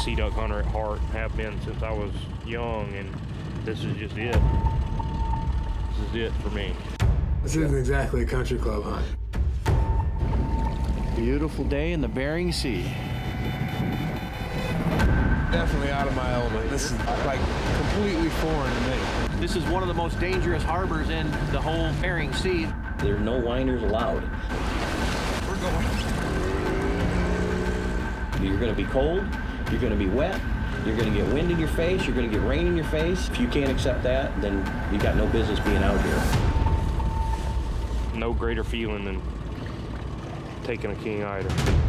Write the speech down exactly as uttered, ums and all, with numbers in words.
sea duck hunter at heart, have been since I was young, and this is just it. This is it for me. This isn't exactly a country club hunt. Beautiful day in the Bering Sea. Definitely out of my element. This is like completely foreign to me. This is one of the most dangerous harbors in the whole Bering Sea. There are no whiners allowed. We're going. You're going to be cold, you're going to be wet, you're going to get wind in your face, you're going to get rain in your face. If you can't accept that, then you got no business being out here. No greater feeling than taking a king eider.